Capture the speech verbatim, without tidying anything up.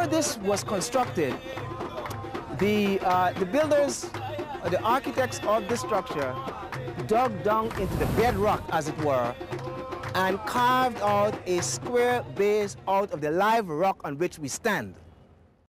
before this was constructed, the, uh, the builders, uh, the architects of this structure dug down into the bedrock, as it were, and carved out a square base out of the live rock on which we stand.